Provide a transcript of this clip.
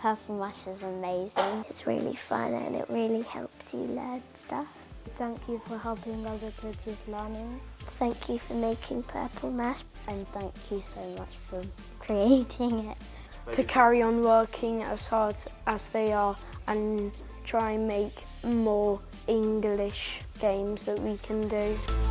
Purple Mash is amazing. It's really fun and it really helps you learn stuff. Thank you for helping other kids with learning. Thank you for making Purple Mash. And thank you so much for creating it. To carry on working as hard as they are and try and make more English games that we can do.